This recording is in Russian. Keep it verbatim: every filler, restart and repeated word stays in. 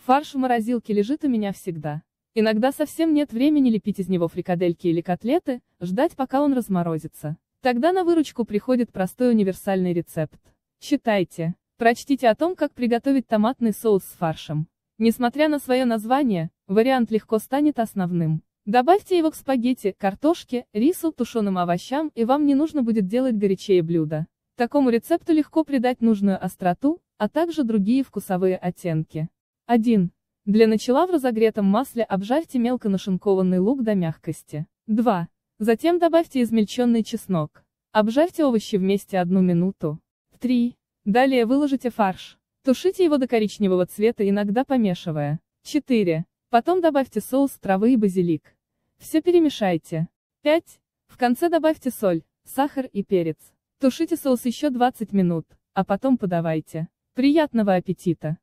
Фарш в морозилке лежит у меня всегда. Иногда совсем нет времени лепить из него фрикадельки или котлеты, ждать пока он разморозится. Тогда на выручку приходит простой универсальный рецепт. Читайте. Прочтите о том, как приготовить томатный соус с фаршем. Несмотря на свое название, вариант легко станет основным. Добавьте его к спагетти, картошке, рису, тушеным овощам, и вам не нужно будет делать горячее блюдо. Такому рецепту легко придать нужную остроту, а также другие вкусовые оттенки. один. Для начала в разогретом масле обжарьте мелко нашинкованный лук до мягкости. два. Затем добавьте измельченный чеснок. Обжарьте овощи вместе одну минуту. три. Далее выложите фарш. Тушите его до коричневого цвета, иногда помешивая. четыре. Потом добавьте соус, травы и базилик. Все перемешайте. пять. В конце добавьте соль, сахар и перец. Тушите соус еще двадцать минут, а потом подавайте. Приятного аппетита!